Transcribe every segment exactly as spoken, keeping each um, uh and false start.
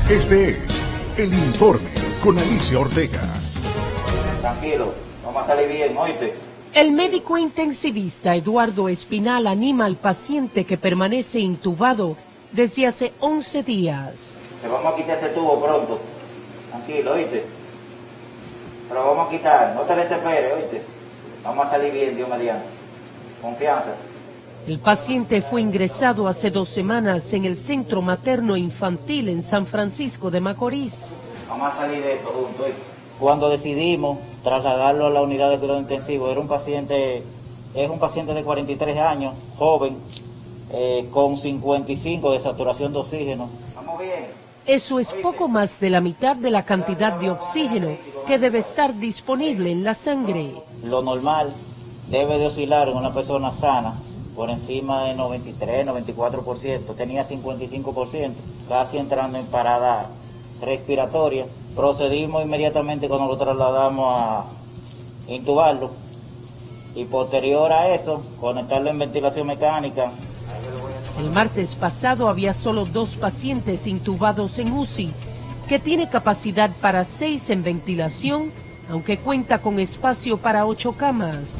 Este es El Informe con Alicia Ortega. Tranquilo, vamos a salir bien, ¿oíste? El médico intensivista Eduardo Espinal anima al paciente que permanece intubado desde hace once días. Te vamos a quitar ese tubo pronto. Tranquilo, ¿oíste? Pero vamos a quitar, no te desesperes, ¿oíste? Vamos a salir bien, Dios mediante. Confianza. El paciente fue ingresado hace dos semanas en el Centro Materno Infantil en San Francisco de Macorís. Vamos a salir de esto juntos, ¿oíste? Cuando decidimos trasladarlo a la unidad de cuidado intensivo, era un paciente, es un paciente de cuarenta y tres años, joven, eh, con cincuenta y cinco de saturación de oxígeno. ¿Estamos bien? Eso es poco más de la mitad de la cantidad de oxígeno que debe estar disponible en la sangre. Lo normal debe de oscilar en una persona sana por encima de noventa y tres, noventa y cuatro por ciento. Tenía cincuenta y cinco por ciento, casi entrando en parada respiratoria. Procedimos inmediatamente cuando lo trasladamos a intubarlo y posterior a eso, conectarlo en ventilación mecánica. El martes pasado había solo dos pacientes intubados en U C I, que tiene capacidad para seis en ventilación, aunque cuenta con espacio para ocho camas.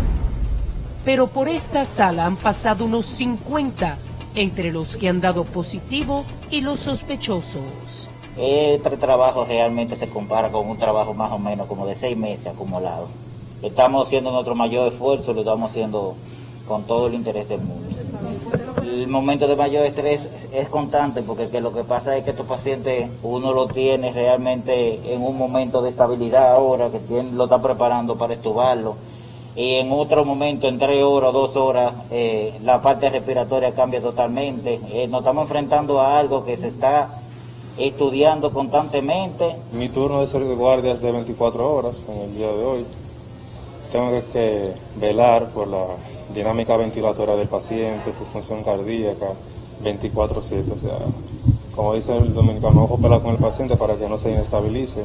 Pero por esta sala han pasado unos cincuenta, entre los que han dado positivo y los sospechosos. Este trabajo realmente se compara con un trabajo más o menos como de seis meses acumulado. Estamos haciendo nuestro mayor esfuerzo, lo estamos haciendo con todo el interés del mundo. El momento de mayor estrés es constante porque que lo que pasa es que estos pacientes uno lo tiene realmente en un momento de estabilidad ahora, que tiene, lo está preparando para estubarlo, y en otro momento, en tres horas o dos horas, eh, la parte respiratoria cambia totalmente. Eh, nos estamos enfrentando a algo que se está estudiando constantemente. Mi turno de ser de guardia es de veinticuatro horas en el día de hoy. Tengo que, que velar por la dinámica ventilatoria del paciente, su función cardíaca, veinticuatro siete. O sea, como dice el dominicano, ojo pelado con el paciente para que no se inestabilice.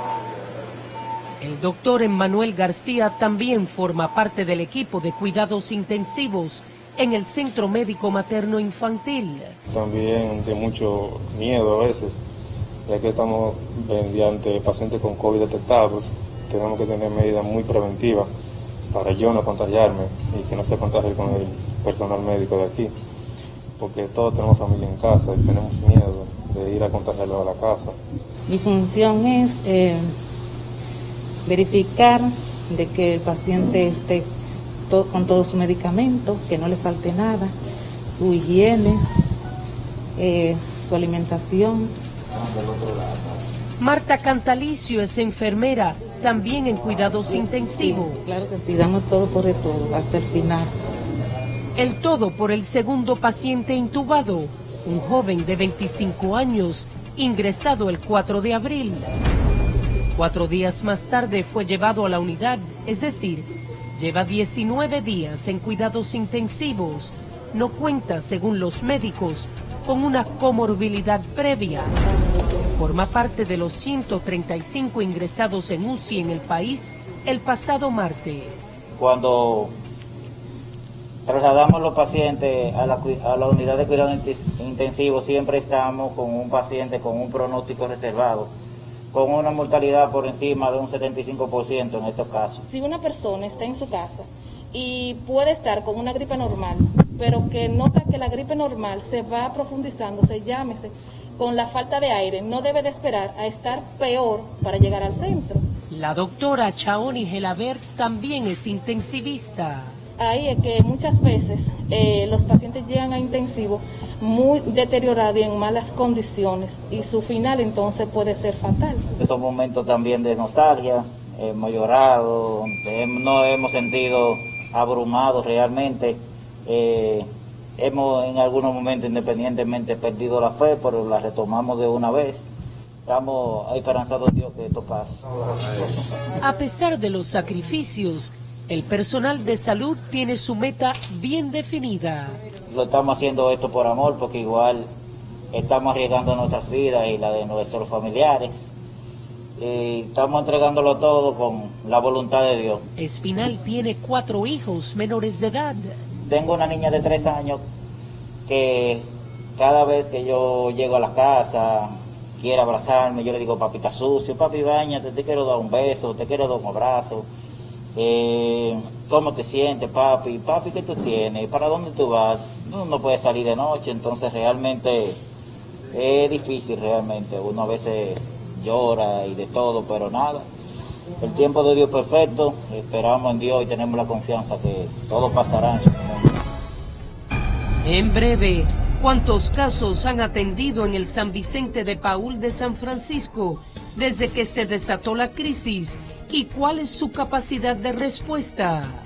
El doctor Emmanuel García también forma parte del equipo de cuidados intensivos en el Centro Médico Materno Infantil. También de mucho miedo a veces, ya que estamos mediante pacientes con COVID detectados, tenemos que tener medidas muy preventivas para yo no contagiarme y que no se contagie con el personal médico de aquí, porque todos tenemos familia en casa y tenemos miedo de ir a contagiarlo a la casa. Mi función es eh, verificar de que el paciente esté todo, con todos sus medicamentos, que no le falte nada, su higiene, eh, su alimentación. Marta Cantalicio es enfermera, también en cuidados intensivos. Sí, claro que sí, damos todo por el todo, hasta el final. El todo por el segundo paciente intubado, un joven de veinticinco años, ingresado el cuatro de abril. Cuatro días más tarde fue llevado a la unidad, es decir, lleva diecinueve días en cuidados intensivos. No cuenta, según los médicos, con una comorbilidad previa. Forma parte de los ciento treinta y cinco ingresados en U C I en el país el pasado martes. Cuando trasladamos los pacientes a la, a la unidad de cuidado intensivo, siempre estamos con un paciente con un pronóstico reservado, con una mortalidad por encima de un setenta y cinco por ciento en estos casos. Si una persona está en su casa y puede estar con una gripe normal, pero que nota que la gripe normal se va profundizando, se llámese, con la falta de aire, no debe de esperar a estar peor para llegar al centro. La doctora Chaoni Gelabert también es intensivista. Ahí es que muchas veces eh, los pacientes llegan a intensivo muy deteriorados y en malas condiciones y su final entonces puede ser fatal. Esos momentos también de nostalgia, hemos llorado, no hemos sentido abrumados realmente. Eh, hemos en algunos momentos independientemente perdido la fe, pero la retomamos de una vez. Estamos esperanzados en Dios que esto pase. A pesar de los sacrificios, el personal de salud tiene su meta bien definida. Lo estamos haciendo esto por amor, porque igual estamos arriesgando nuestras vidas y la de nuestros familiares. Y estamos entregándolo todo con la voluntad de Dios. Espinal tiene cuatro hijos menores de edad. Tengo una niña de tres años que cada vez que yo llego a la casa quiere abrazarme, yo le digo, papi, está sucio, papi, báñate, te quiero dar un beso, te quiero dar un abrazo. Eh, ¿Cómo te sientes, papi? Papi, ¿qué tú tienes? ¿Para dónde tú vas? No, no puedes salir de noche, entonces realmente es difícil, realmente. Uno a veces llora y de todo, pero nada. El tiempo de Dios es perfecto, esperamos en Dios y tenemos la confianza que todo pasará en su momento. En breve, ¿cuántos casos han atendido en el San Vicente de Paúl de San Francisco desde que se desató la crisis? ¿Y cuál es su capacidad de respuesta?